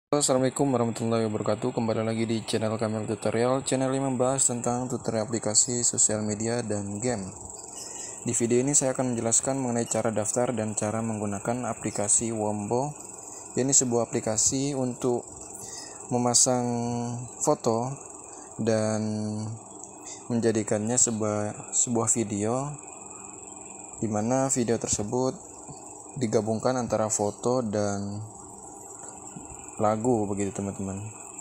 Assalamualaikum warahmatullahi wabarakatuh. Kembali lagi di channel Kamil Tutorial. Channel yang membahas tentang tutorial aplikasi sosial media dan game. Di video ini saya akan menjelaskan mengenai cara daftar dan cara menggunakan aplikasi Wombo. Ini sebuah aplikasi untuk memasang foto dan menjadikannya sebuah video, di mana video tersebut digabungkan antara foto dan lagu, begitu teman-teman.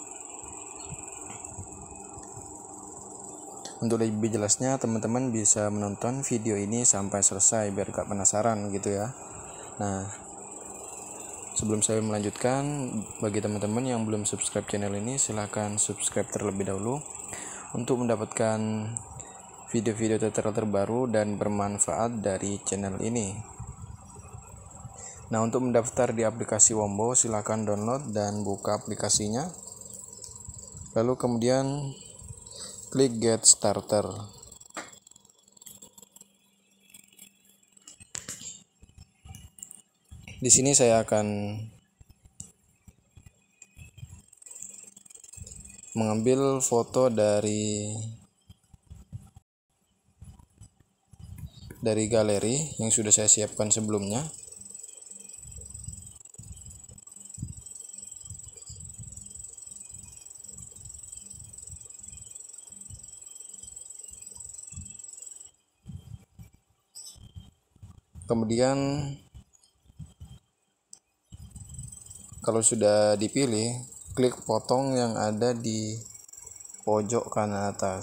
Untuk lebih jelasnya, teman-teman bisa menonton video ini sampai selesai biar gak penasaran gitu ya. Nah, sebelum saya melanjutkan, bagi teman-teman yang belum subscribe channel ini, silahkan subscribe terlebih dahulu untuk mendapatkan video-video tutorial terbaru dan bermanfaat dari channel ini. Nah, untuk mendaftar di aplikasi Wombo, silahkan download dan buka aplikasinya. Lalu kemudian klik Get Starter. Di sini saya akan mengambil foto dari galeri yang sudah saya siapkan sebelumnya. Kemudian kalau sudah dipilih, klik potong yang ada di pojok kanan atas.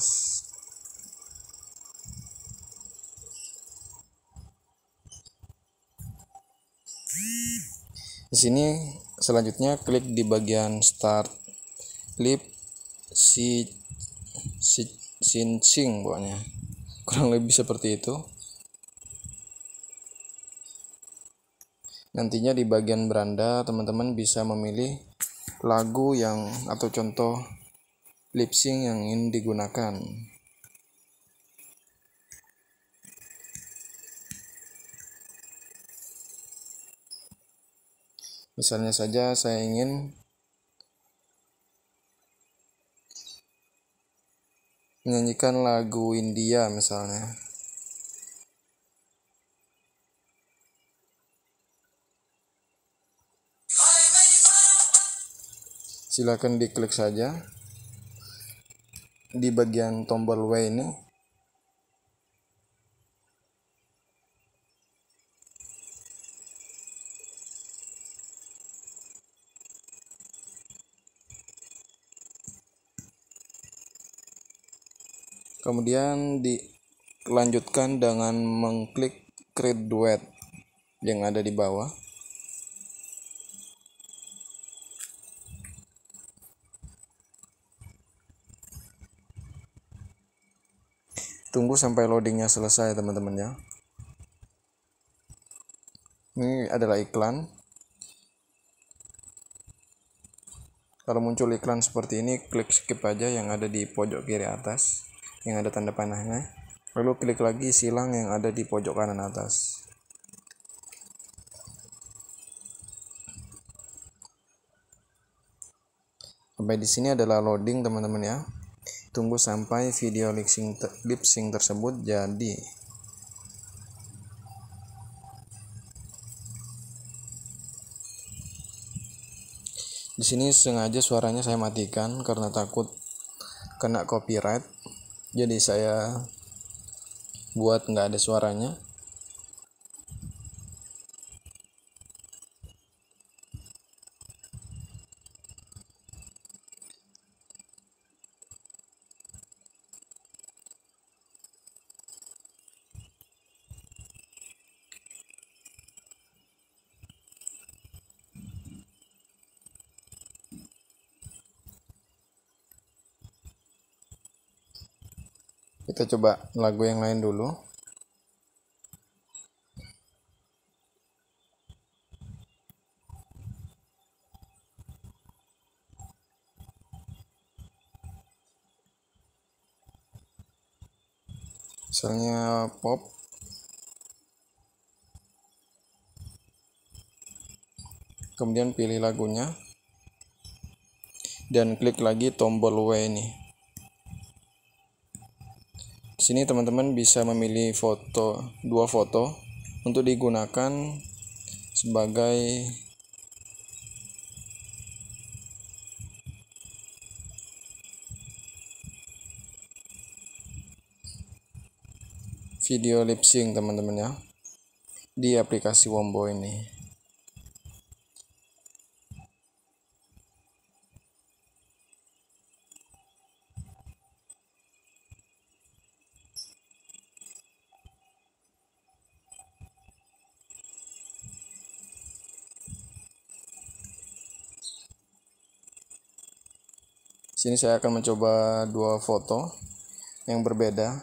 Di sini selanjutnya klik di bagian Start Lip Syncing, pokoknya kurang lebih seperti itu. Nantinya di bagian beranda teman-teman bisa memilih lagu yang atau contoh lip sync yang ingin digunakan. Misalnya saja saya ingin menyanyikan lagu India misalnya. Silakan diklik saja di bagian tombol W ini. Kemudian dilanjutkan dengan mengklik Create Duet yang ada di bawah. Tunggu sampai loadingnya selesai teman-teman ya. Ini adalah iklan. Kalau muncul iklan seperti ini, klik skip aja yang ada di pojok kiri atas, yang ada tanda panahnya. Lalu klik lagi silang yang ada di pojok kanan atas. Sampai di sini adalah loading teman-teman ya. Tunggu sampai video lip sync tersebut jadi. Di sini sengaja suaranya saya matikan karena takut kena copyright. Jadi saya buat nggak ada suaranya. Kita coba lagu yang lain dulu. Misalnya pop. Kemudian pilih lagunya. dan klik lagi tombol W ini. Di sini teman-teman bisa memilih dua foto untuk digunakan sebagai video lip sync teman-teman ya, di aplikasi Wombo ini. Sini saya akan mencoba dua foto yang berbeda.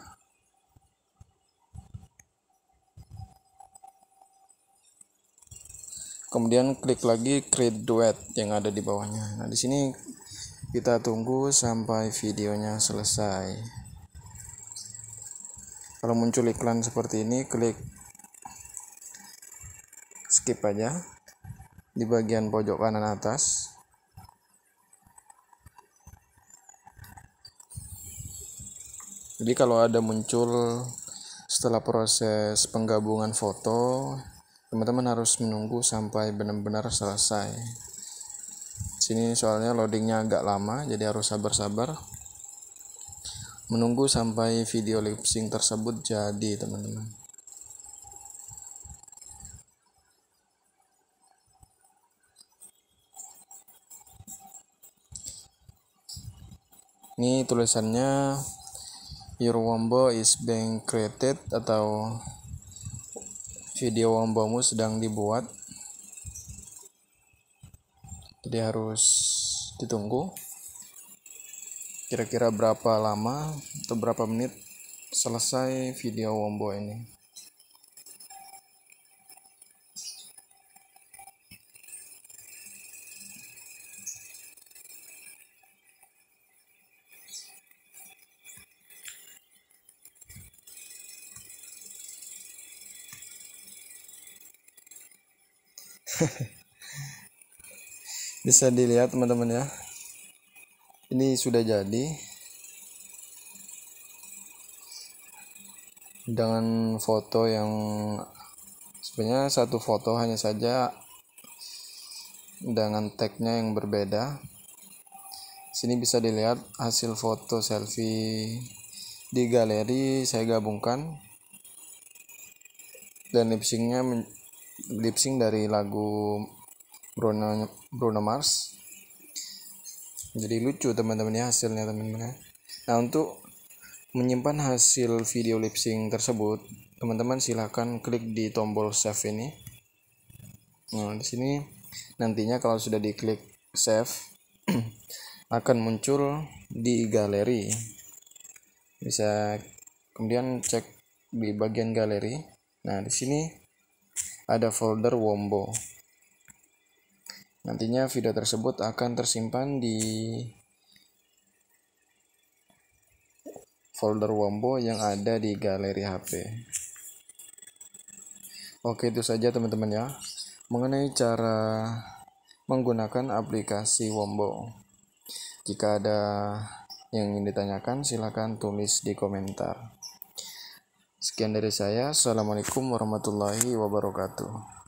Kemudian klik lagi create duet yang ada di bawahnya. Nah, di sini kita tunggu sampai videonya selesai. Kalau muncul iklan seperti ini, klik skip aja di bagian pojok kanan atas. Jadi kalau ada muncul setelah proses penggabungan foto, teman-teman harus menunggu sampai benar-benar selesai. Sini soalnya loadingnya agak lama, jadi harus sabar-sabar menunggu sampai video lip sync tersebut jadi, teman-teman. Ini tulisannya your Wombo is being created, atau video Wombomu sedang dibuat. Jadi harus ditunggu kira-kira berapa lama atau berapa menit selesai video Wombo ini. Bisa dilihat teman-teman ya, ini sudah jadi dengan foto yang sebenarnya satu foto hanya saja dengan tagnya yang berbeda. Sini bisa dilihat hasil foto selfie di galeri saya gabungkan, dan lip sync dari lagu Bruno Mars. Jadi lucu teman-teman ya hasilnya, teman-teman ya. Nah, untuk menyimpan hasil video lip sync tersebut, teman-teman silahkan klik di tombol save ini. Nah, di sini nantinya kalau sudah diklik save akan muncul di galeri. Bisa kemudian cek di bagian galeri. Nah, di sini ada folder Wombo. Nantinya video tersebut akan tersimpan di folder Wombo yang ada di galeri HP. Oke, itu saja teman-teman ya mengenai cara menggunakan aplikasi Wombo. Jika ada yang ingin ditanyakan, silakan tulis di komentar. Sekian dari saya. Assalamualaikum warahmatullahi wabarakatuh.